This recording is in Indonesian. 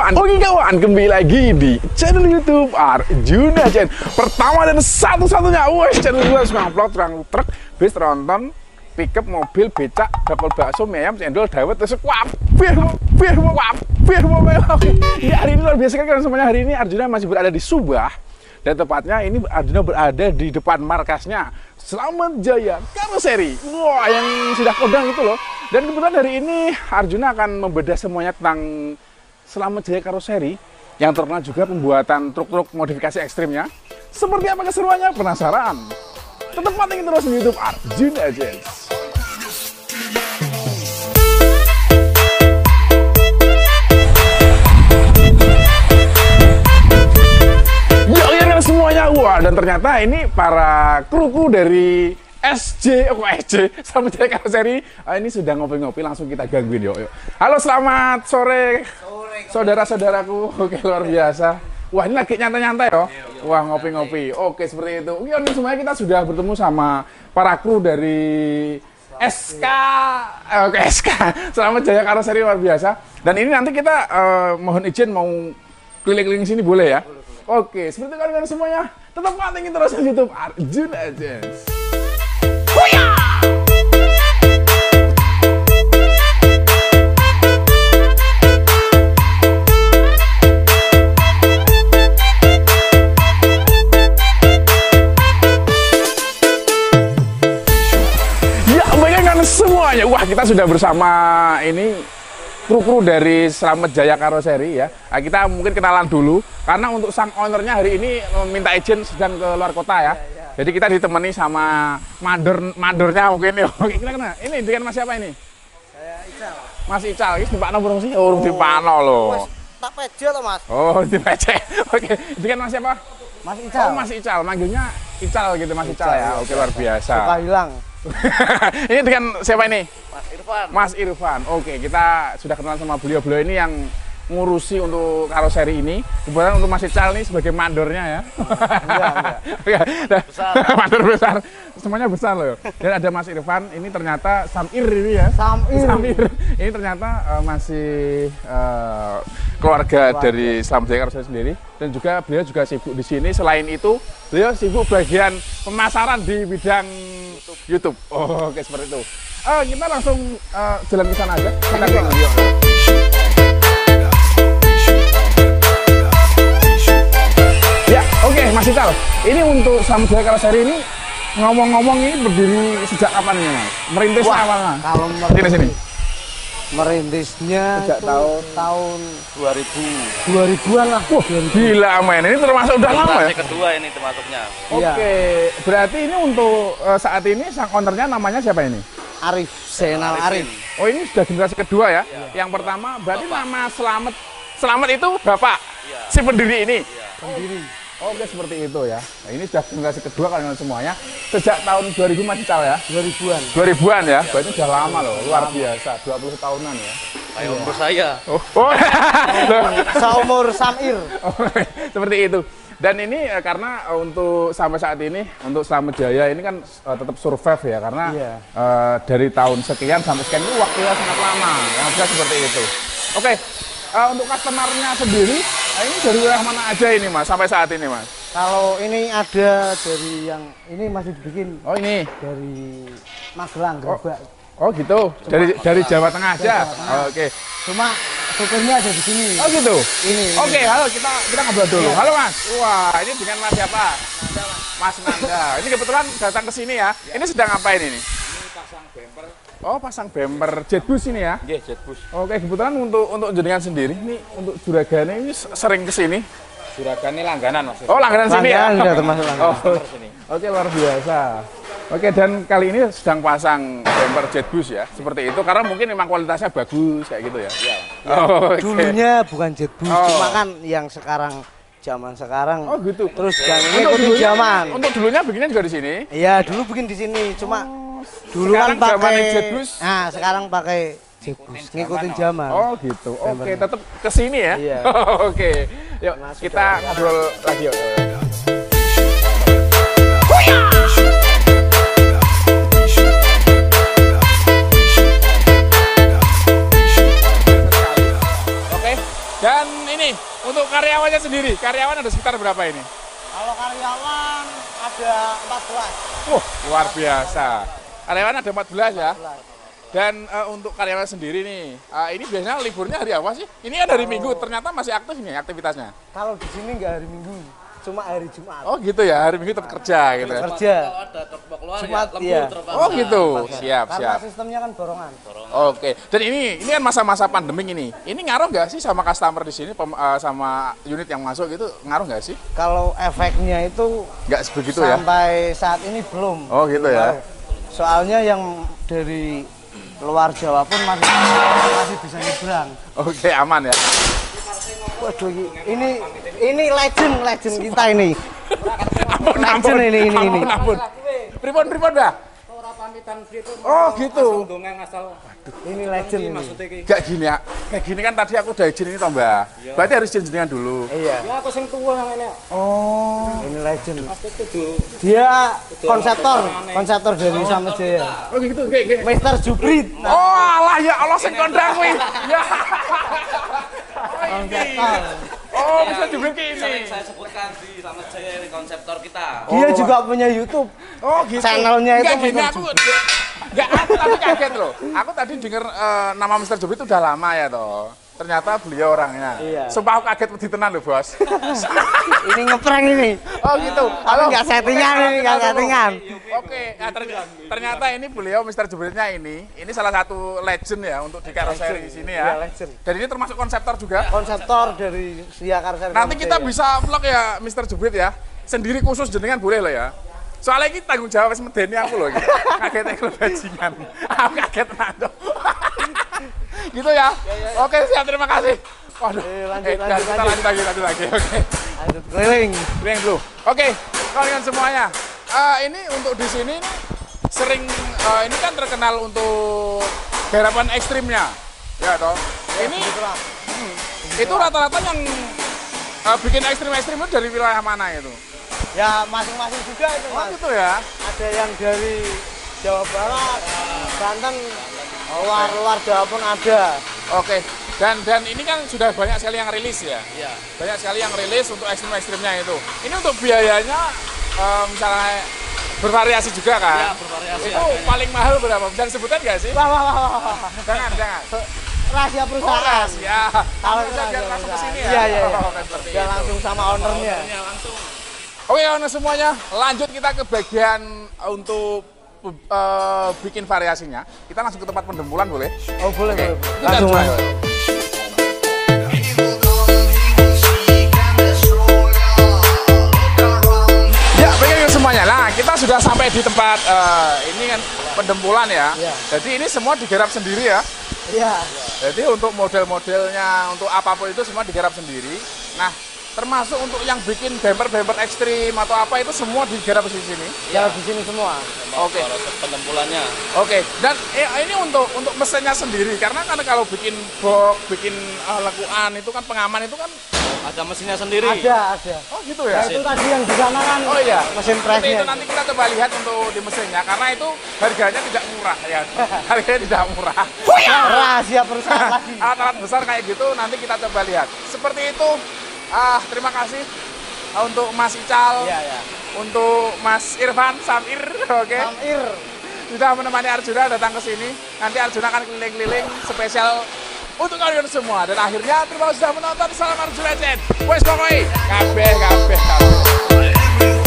kawan, kembali lagi di channel YouTube Arjuna Chen. Pertama dan satu-satunya, channel gue suka vlog truk, bis tronton, pickup, mobil, becak, dapur bakso, mie ayam, cendol, dawet, terus wabir. Ya, hari ini luar biasa kan semuanya. Hari ini Arjuna masih berada di Subah. Dan tepatnya ini Arjuna berada di depan markasnya Slamet Jaya Karoseri. Wah, yang sudah kodang itu loh. Dan kebetulan hari ini Arjuna akan membedah semuanya tentang Slamet Jaya Karoseri yang terkenal juga pembuatan truk-truk modifikasi ekstrimnya. Seperti apa keseruannya? Penasaran? Tetap pantengin terus di YouTube Arjuna Chen. Semuanya, wah, dan ternyata ini para kru dari Slamet Jaya Karoseri ini sudah ngopi-ngopi, langsung kita gangguin yuk. Halo, selamat sore saudara-saudaraku. Oke, luar biasa. Wah, ini lagi nyantai-nyantai yo. Wah, ngopi-ngopi. Oke, seperti itu. Ini semuanya kita sudah bertemu sama para kru dari SK Slamet Jaya Karoseri, luar biasa. Dan ini nanti kita mohon izin mau keliling-keliling sini, boleh ya? Oke, seperti kalian semuanya, tetap pantengin terus di YouTube Arjuna Chen. Ya, baikkan semuanya. Wah, kita sudah bersama ini kru-kru dari Slamet Jaya Karoseri ya. Nah, kita mungkin kenalan dulu karena untuk sang ownernya hari ini minta izin sedang ke luar kota ya. Jadi kita ditemani sama mandornya mungkin ya. Oke, kita kenal. Ini dengan Mas siapa ini? Saya Ical. Mas Ical, ini dipakno burung sih? Oh, dipakno loh. Tak pejo loh, Mas. Oh, dipecek. Oke, dengan Mas siapa? Mas Ical. Oh, Mas Ical, manggilnya Ical gitu, Mas Ical ya. Oke, luar biasa. Suka hilang. Ini dengan siapa ini? Mas Irfan. Mas Irfan. Oke, kita sudah kenal sama beliau-beliau ini yang ngurusi untuk karoseri ini. Kebetulan untuk Mas Ical ini sebagai mandornya ya. Enggak. Besar. Mandor besar. Semuanya besar loh. Dan ada Mas Irfan, ini ternyata Samir ini ya. Samir. Ini ternyata masih keluarga dari Slamet Jaya Karoseri sendiri. Dan juga beliau juga sibuk di sini. Selain itu, beliau sibuk bagian pemasaran di bidang YouTube. Oh, oke, seperti itu. Kita langsung jalan ke sana aja. Kita ke video. Ya, oke, Mas Ical. Ini untuk Slamet Jaya Karoseri ini ngomong-ngomong ini berdiri sejak kapan ini, Mas? Merintisnya apa, Mas? Kalau sini. Merintisnya sejak tahun 2000-an lah. Wah, gila men. Ini termasuk udah lama ya? Kedua ini termasuknya. Oke, berarti ini untuk saat ini sang ownernya namanya siapa ini? Arif, Zainal Arif. Oh, ini sudah generasi kedua ya? Yang pertama berarti Bapak. nama Slamet itu Bapak si pendiri ini? Pendiri. Oke, seperti itu ya. Nah, ini sudah generasi kedua kalian semuanya. Sejak tahun 2000 Mas Ical ya? 2000-an. 2000-an ya? Berarti udah lama loh, luar biasa. 20 tahunan ya? Kayak umur saya. Oh. Seumur Samir. Seperti itu. Dan ini karena untuk sampai saat ini, untuk Slamet Jaya ini kan tetap survive ya. Karena dari tahun sekian sampai sekian itu waktunya sangat lama. Yang bisa seperti itu. Oke, untuk customer-nya sendiri, ini dari wilayah mana aja ini Mas, sampai saat ini Mas? Kalau ini ada dari yang ini masih dibikin. Oh, ini Dari Magelang, Gerobak. Oh gitu, dari Jawa Tengah aja. Oke. Cuma supirnya ada di sini. Oh gitu. Ini. Oke, halo, kita ngobrol dulu. Halo Mas. Wah, ini dengan Mas siapa? Mas Nanda. Ini kebetulan datang ke sini ya. Ini sedang ngapain ini? Ini pasang bumper. Oh, pasang bumper jetbus ini ya? Nggih, jetbus. Oke, kebetulan untuk jenengan sendiri, ini untuk juragane ini sering ke sini. Juragan ini langganan Mas. Oh, langganan sini ya? Langganan, termasuk langganan. Oh, oke, luar biasa. Oke, dan kali ini sedang pasang bumper jetbus ya, seperti itu karena mungkin memang kualitasnya bagus kayak gitu ya. Iya. Oh, oke. Dulunya bukan jetbus, Oh. cuma kan yang zaman sekarang. Oh gitu. Terus kan Untuk ngikutin dulunya- zaman. Untuk dulunya bikinnya juga di sini. Iya, dulu bikin di sini, cuma dulu sekarang kan zamannya pakai jetbus. Nah, sekarang pakai jetbus, ngikutin zaman. Oh gitu. Oke, tetap ke sini ya. Iya. Oke. Yuk, kita ngobrol lagi yuk. Oke. Dan ini karyawannya sendiri, karyawan ada sekitar berapa ini? Kalau karyawan ada 14. Wah, luar biasa. Karyawan ada 14 ya. Dan untuk karyawan sendiri nih, ini biasanya liburnya hari apa sih? Ini kan hari Minggu, ternyata masih aktif nih aktivitasnya. Kalau di sini nggak hari Minggu, cuma hari Jumat. Oh gitu ya, hari Minggu tetap kerja gitu ya. Kerja. Kalau ada truk keluar Jumat, ya lembur iya. terbang. Oh gitu, siap Karena siap. sistemnya kan borongan. Oke, dan ini kan masa-masa pandemik ini. Ini ngaruh nggak sih sama customer di sini, sama unit yang masuk gitu, ngaruh nggak sih? Kalau efeknya itu Nggak sebegitu ya? sampai saat ini belum. Oh gitu ya. Soalnya yang dari luar Jawa pun masih bisa nyebrang. Oke, aman ya. Waduh, ini legend kita ini. Ampun, Legend ini. ampun. Pripun, Mbah? Oh gitu. Ini legend ini. Gak gini ya, kayak gini kan tadi aku udah izin ini toh Mbak. Berarti harus izin jenengan dulu. Iya. Ya aku sing tua yang ini. Oh, ini legend. Dia konseptor dari Samajaya. Oh gitu, kayak. Mister Juprit. Oh alah ya Allah sing kondang kuwi. Ya. Konseptor. Oh, bisa juga kayak ini. Sering saya sebutkan di Samajaya ini konseptor kita. Dia juga punya YouTube. Oh gitu. Channelnya itu Enggak gini Mr. aku. Enggak, aku tadi kaget loh. Aku tadi denger nama Mr. Jupri itu udah lama ya toh. Ternyata beliau orangnya. Iya. Sumpah aku kaget wedi tenan loh, Bos. Ini ngeprank ini. Oh gitu. Tapi nggak settingan ini, nggak settingan. Oke, nah, ternyata ini beliau Mr. Jupri-nya ini salah satu legend ya untuk di karoseri sini Iya, ya. legend. Dan ini termasuk konseptor juga. Konseptor dari Sia Karseri. Nanti kita bisa vlog ya Mr. Jupri ya. Sendiri khusus jenengan boleh loh ya. Soalnya ini tanggung jawab medeni aku loh gitu. Kaget aku bajingan. Aku kaget nado. Gitu ya. Oke, siap, terima kasih. Waduh. Lanjut lagi. Oke. Lanjut keliling. Keliling dulu. Oke, kalian semuanya. Ini untuk di sini nih, sering ini kan terkenal untuk garapan ekstrimnya. Ya toh. Ini itu rata-rata yang bikin ekstrim-ekstrim itu dari wilayah mana itu? Ya masing-masing juga itu Oh Mas. gitu ya. Ada yang dari Jawa Barat, Banten, luar Jawa pun ada. Oke. Dan ini kan sudah banyak sekali yang rilis ya. Iya. Banyak sekali yang rilis untuk ekstrim-ekstrimnya itu. Ini untuk biayanya misalnya bervariasi juga kan? Iya, bervariasi Itu harganya. paling mahal berapa? Bisa disebutkan nggak sih? Wah. Jangan. Rahasia perusahaan. Ya. Kalau Biar langsung ke sini ya. Iya. Oke, seperti Dia itu. langsung sama ownernya. Langsung. Oke kawan semuanya, lanjut kita ke bagian untuk bikin variasinya. Kita langsung ke tempat pendempulan boleh? Oh boleh. Kita Langsung coba. Mas. Ya, baiklah semuanya. Nah, kita sudah sampai di tempat ini kan pendempulan ya. Iya. Jadi ini semua digarap sendiri ya. Iya. Jadi untuk model-modelnya, untuk apapun itu semua digarap sendiri. Nah, termasuk untuk yang bikin bumper-bumper ekstrim atau apa itu semua digarap di sini. Ya di sini semua. Oke. Pendempulannya. Oke, dan ini untuk mesinnya sendiri karena kan kalau bikin box, bikin lekuan itu kan pengaman itu kan Ada mesinnya sendiri. Ada. oh gitu ya. Nah, itu tadi yang di sana kan. Oh iya, Mesin seperti itu pressnya. nanti kita coba lihat untuk di mesinnya karena itu harganya tidak murah ya. Harganya tidak murah. Rahasia perusahaan lagi. Alat-alat besar kayak gitu nanti kita coba lihat. Seperti itu. Terima kasih untuk Mas Ical, Iya. untuk Mas Irfan, Samir, oke. Samir. Sudah menemani Arjuna datang ke sini. Nanti Arjuna akan keliling-keliling spesial untuk kalian semua. Dan akhirnya terima kasih sudah menonton. Salam Arjuna Jen. Wes pokoknya kabeh.